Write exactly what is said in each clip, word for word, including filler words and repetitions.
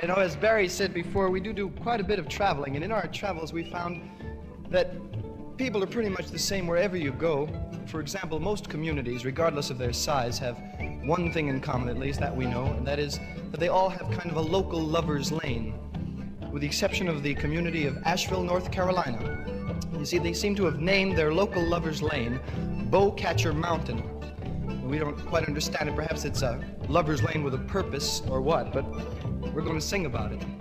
You know, as Barry said before, we do do quite a bit of traveling, and in our travels we found that people are pretty much the same wherever you go. For example, most communities, regardless of their size, have one thing in common, at least that we know, and that is that they all have kind of a local lover's lane, with the exception of the community of Asheville, North Carolina. You see, they seem to have named their local lover's lane Bowcatcher Mountain. We don't quite understand it. Perhaps it's a lover's lane with a purpose or what, but we're going to sing about it.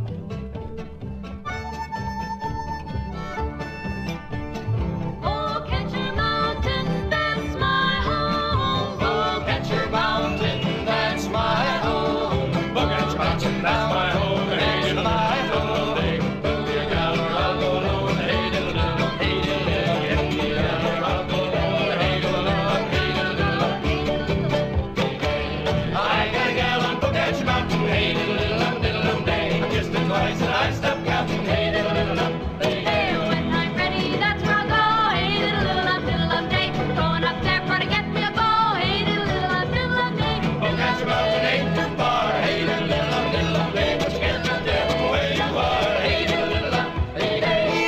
Bowcatcher Mountain, that's my home. Bowcatcher Mountain, that's my home. Bowcatcher Mountain, that's my home. That's my home. Put me a gal or I'll go alone. Hey diddle diddle, hey diddle diddle. Get me a gal or I'll go alone. Hey diddle diddle, hey diddle diddle. I got a gal on Bowcatcher Mountain. Hey diddle diddle, diddle diddle day. Just a twice and I stopped counting. Hey diddle diddle, hey diddle. When I'm ready, that's where I'll go. Hey diddle diddle, diddle diddle day. Going up there for to get me a bow. Hey diddle diddle, diddle diddle day. Bowcatcher Mountain ain't too far. Hey diddle diddle, diddle diddle day. But you can't get there from where you are. Hey diddle diddle, hey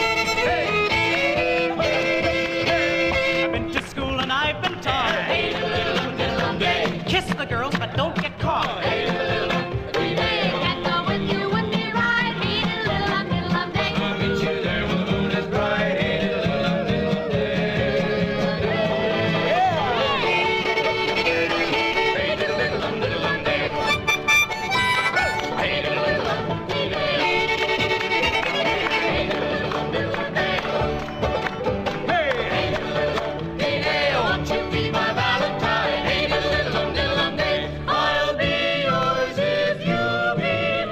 hey. I've been to school and I've been taught. Hey diddle diddle, diddle day. Kiss the girls, but don't get caught. Hey diddle diddle, hey Hey, can't go with you when we ride. Hey diddle diddle, diddle diddle day. I'll meet you there when the moon is bright. Hey diddle diddle, diddle day. Hey diddle diddle, diddle day. Hey diddle diddle, hey hey hey, won't you be my Valentine? Hey diddle diddle, diddle day. I'll be yours if you be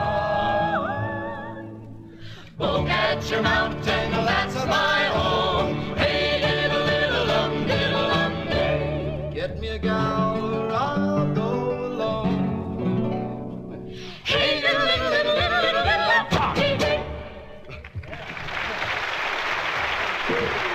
mine. Bowcatcher Mountain, that's my home. Hey diddle diddle, diddle day. Get me a gal or I'll go alone. Hey diddle diddle, diddle diddle, diddle diddle. Hey, hey.